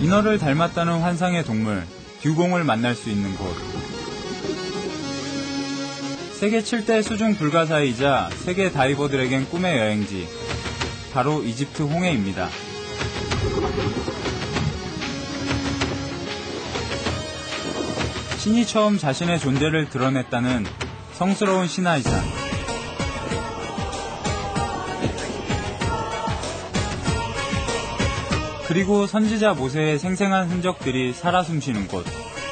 인어를 닮았다는 환상의 동물, 듀공을 만날 수 있는 곳. 세계 7대 수중 불가사의이자 세계 다이버들에겐 꿈의 여행지, 바로 이집트 홍해입니다. 신이 처음 자신의 존재를 드러냈다는 성스러운 시나이산. 그리고 선지자 모세의 생생한 흔적들이 살아 숨쉬는 곳.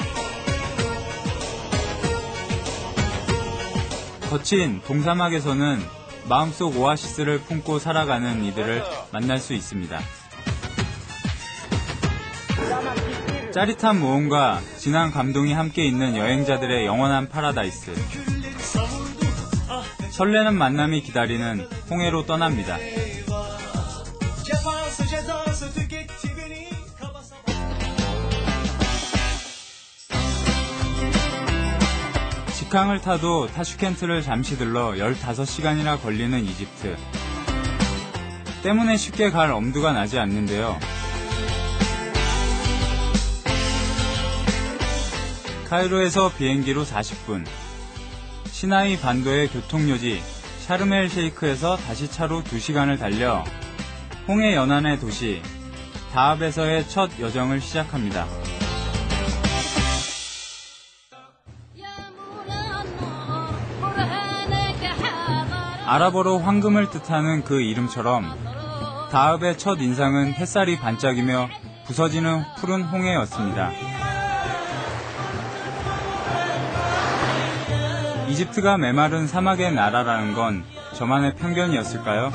거친 동사막에서는 마음속 오아시스를 품고 살아가는 이들을 만날 수 있습니다. 짜릿한 모험과 진한 감동이 함께 있는 여행자들의 영원한 파라다이스. 설레는 만남이 기다리는 홍해로 떠납니다. 직항을 타도 타슈켄트를 잠시 들러 15시간이나 걸리는 이집트. 때문에 쉽게 갈 엄두가 나지 않는데요. 카이로에서 비행기로 40분, 시나이 반도의 교통요지 샤르멜 셰이크에서 다시 차로 2시간을 달려 홍해 연안의 도시 다합에서의 첫 여정을 시작합니다. 아랍어로 황금을 뜻하는 그 이름처럼 다합의 첫 인상은 햇살이 반짝이며 부서지는 푸른 홍해였습니다. 이집트가 메마른 사막의 나라라는 건 저만의 편견이었을까요?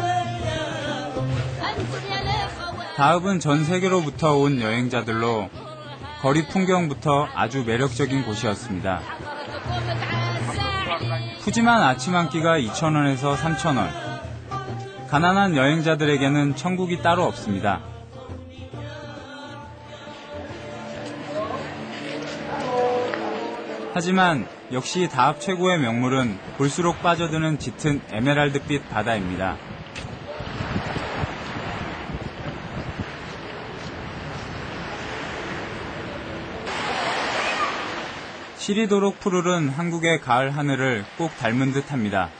다합은 전 세계로부터 온 여행자들로 거리 풍경부터 아주 매력적인 곳이었습니다. 푸짐한 아침 한 끼가 2,000원에서 3,000원. 가난한 여행자들에게는 천국이 따로 없습니다. 하지만 역시 다합 최고의 명물은 볼수록 빠져드는 짙은 에메랄드빛 바다입니다. 시리도록 푸르른 한국의 가을 하늘을 꼭 닮은 듯합니다.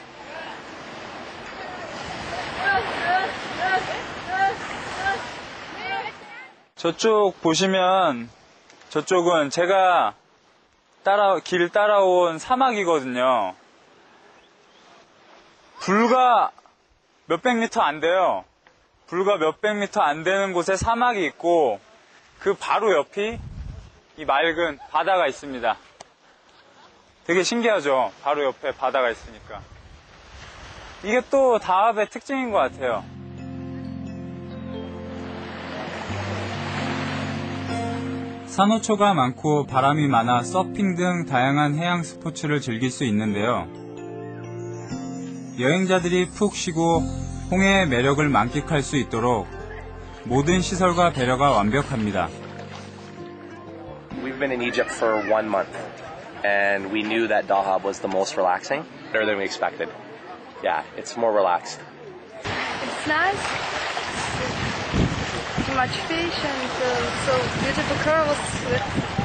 저쪽 보시면 저쪽은 제가 길 따라온 사막이거든요. 불과 몇백 미터 안 돼요. 불과 몇백 미터 안 되는 곳에 사막이 있고 그 바로 옆이 이 맑은 바다가 있습니다. 되게 신기하죠? 바로 옆에 바다가 있으니까. 이게 또 다합의 특징인 것 같아요. 산호초가 많고 바람이 많아 서핑 등 다양한 해양 스포츠를 즐길 수 있는데요. 여행자들이 푹 쉬고 홍해의 매력을 만끽할 수 있도록 모든 시설과 배려가 완벽합니다. We've been in Egypt for 1 month and we knew that Dahab was the most relaxing, better than we expected. Yeah, it's more relaxed. It's nice. Too much fish and so beautiful curves with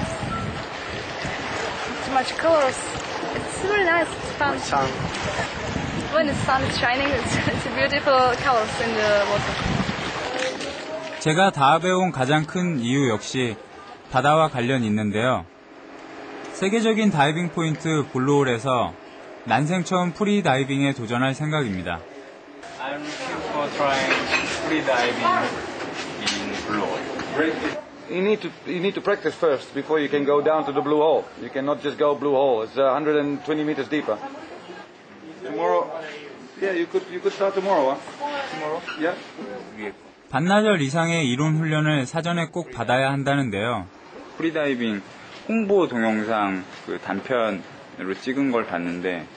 too much colors. It's really nice. It's fun. When the sun is shining, it's beautiful colors in the water. 제가 다합에 온 가장 큰 이유 역시 바다와 관련이 있는데요. 세계적인 다이빙 포인트 블루홀에서 난생 처음 프리 다이빙에 도전할 생각입니다. I'm looking for trying free diving in blue hole. You need to practice first before you can go down to the blue hole. You cannot just go blue hole. It's 120 meters deeper. Tomorrow, yeah, you could start tomorrow. Tomorrow, yeah. 반나절 이상의 이론 훈련을 사전에 꼭 받아야 한다는데요. 프리다이빙 홍보 동영상 그 단편으로 찍은 걸 봤는데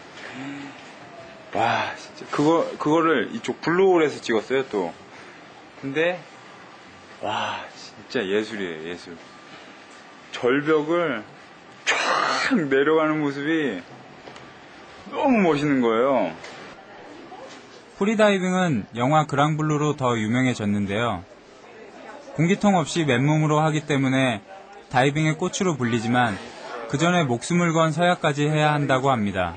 와 진짜 그거를 이쪽 블루홀에서 찍었어요 또. 근데 와 진짜 예술이에요 예술. 절벽을 쫙 내려가는 모습이 너무 멋있는 거예요. 프리다이빙은 영화 그랑블루로 더 유명해졌는데요. 공기통 없이 맨몸으로 하기 때문에 다이빙의 꽃으로 불리지만 그 전에 목숨을 건 서약까지 해야 한다고 합니다.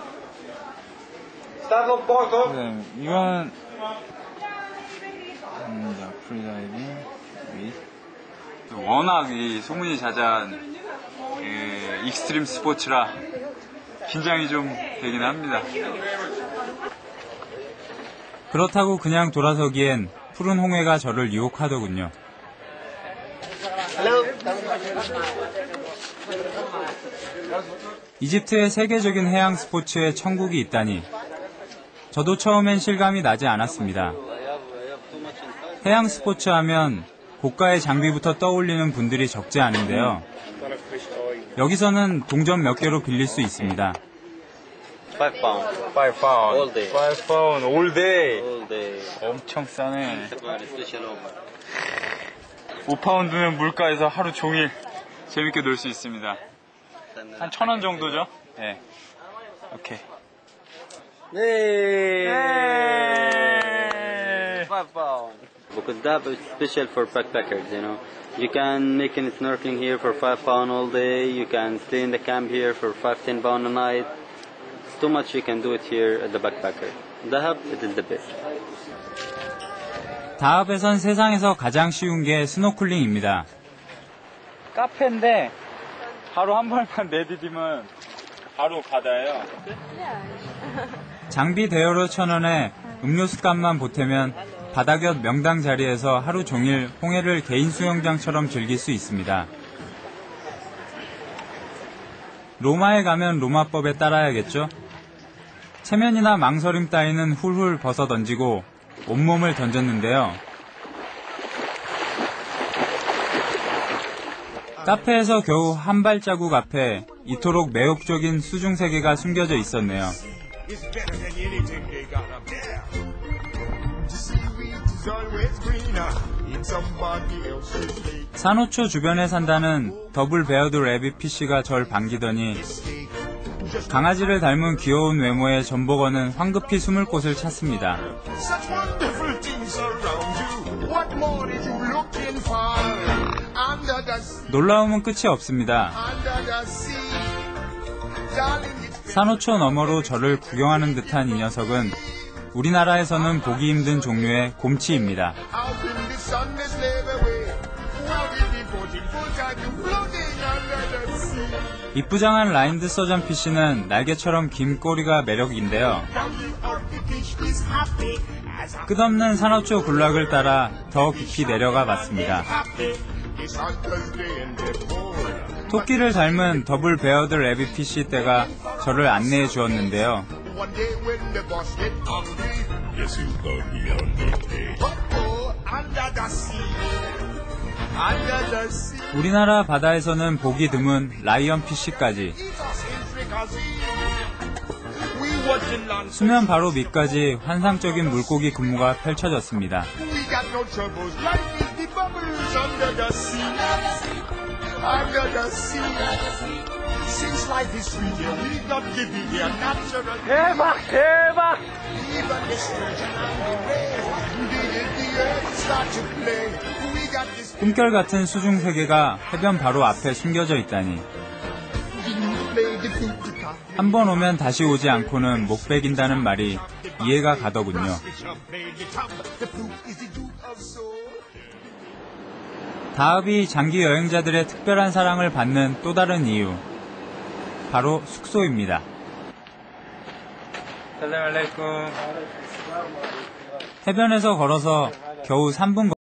네, 이건 프리다이빙 워낙 이 소문이 자자한 익스트림 스포츠라 긴장이 좀 되긴 합니다. 그렇다고 그냥 돌아서기엔 푸른 홍해가 저를 유혹하더군요. 이집트의 세계적인 해양 스포츠의 천국이 있다니 저도 처음엔 실감이 나지 않았습니다. 해양 스포츠 하면 고가의 장비부터 떠올리는 분들이 적지 않은데요. 여기서는 동전 몇 개로 빌릴 수 있습니다. 5 pounds. 5 pound. All day. 5 pound all day. All day. 엄청 싸네. 5파운드면 물가에서 하루 종일 재밌게 놀 수 있습니다. 한 1,000원 정도죠? 네. 오케이. Yay! 5 pounds. Because that is special for backpackers, you know. You can make snorkeling here for 5 pounds all day. You can stay in the camp here for 5-10 pounds a night. It's too much you can do it here at the backpacker. Dahab, it is the best. 다합에선 세상에서 가장 쉬운 게 스노클링입니다. 카페인데 바로 한 발만 내디디면 바로 바다예요. 장비 대여료 1,000원에 음료수 값만 보태면 바다 곁 명당 자리에서 하루 종일 홍해를 개인 수영장처럼 즐길 수 있습니다. 로마에 가면 로마법에 따라야겠죠? 체면이나 망설임 따위는 훌훌 벗어 던지고 온몸을 던졌는데요. 카페에서 겨우 한 발자국 앞에 이토록 매혹적인 수중세계가 숨겨져 있었네요. 산호초 주변에 산다는 더블 베어드 래빗 피쉬가 절 반기더니 강아지를 닮은 귀여운 외모의 전복어는 황급히 숨을 곳을 찾습니다. 놀라움은 끝이 없습니다. 산호초 너머로 저를 구경하는 듯한 이 녀석은 우리나라에서는 보기 힘든 종류의 곰치입니다. 이쁘장한 라인드 서전 피쉬는 날개처럼 긴 꼬리가 매력인데요. 끝없는 산호초 군락을 따라 더 깊이 내려가 봤습니다. 토끼를 닮은 더블 베어드 래빗 피쉬 떼가 저를 안내해 주었는데요. 우리나라 바다에서는 보기 드문 라이언 피쉬까지 수면 바로 밑까지 환상적인 물고기 근무가 펼쳐졌습니다. 대박! 대박! 꿈결 같은 수중 세계가 해변 바로 앞에 숨겨져 있다니. 한 번 오면 다시 오지 않고는 못 베긴다는 말이 이해가 가더군요. 다합이 장기 여행자들의 특별한 사랑을 받는 또 다른 이유, 바로 숙소입니다. 살람 알레이쿰. 해변에서 걸어서 겨우 3분